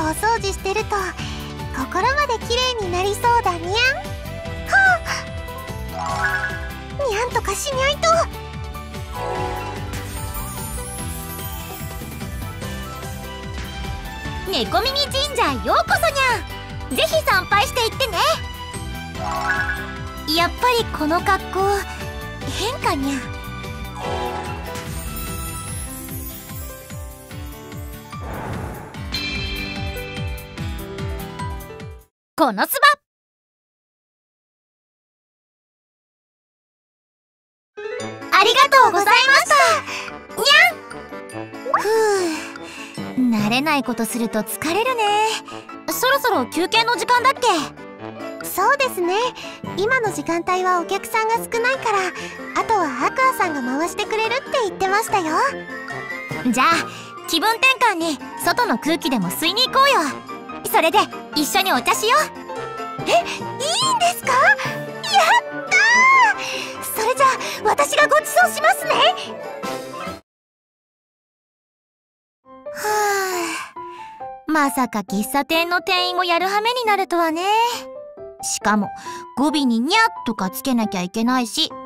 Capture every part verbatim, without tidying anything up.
掃除してると心まで綺麗になりそうだにゃん。はあ、にゃんとかしにゃいと。 猫耳神社へようこそにゃん。ぜひ参拝していってね。やっぱりこの格好変かにゃ。このすばありがとうございましたにゃん。ふう、慣れないことすると疲れるね。そろそろ休憩の時間だっけ？ そうですね。今の時間帯はお客さんが少ないから、あとはアクアさんが回してくれるって言ってましたよ。 じゃあ気分転換に外の空気でも吸いに行こうよ。それで一緒にお茶しよう。 え、いいんですか？やったー！それじゃあ私がご馳走しますね。 はあ、まさか喫茶店の店員をやる羽目になるとはね。しかも語尾ににゃっとかつけなきゃいけないし。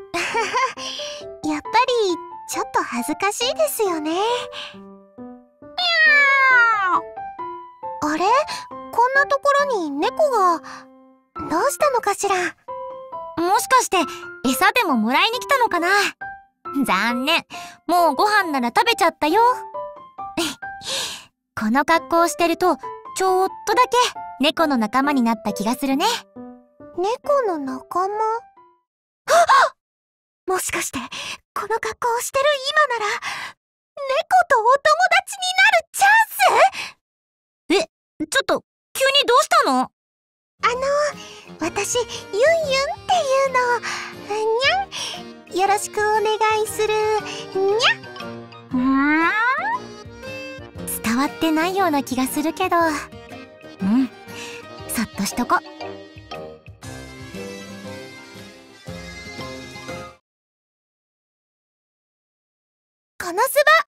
やっぱりちょっと恥ずかしいですよね。あれ？こんなところに猫が。どうしたのかしら？ もしかして餌でももらいに来たのかな。残念、もうご飯なら食べちゃったよ。この格好をしてるとちょっとだけ猫の仲間になった気がするね。 猫の仲間？あっ！もしかしてこの格好をしてる今なら猫とお友達になるチャンス？ え、ちょっと急にどうしたの？ あの、私ユンユンっていうの。にゃん、よろしくお願いするにゃ。 うん、伝わってないような気がするけど、うん、そっとしとこ。 このすば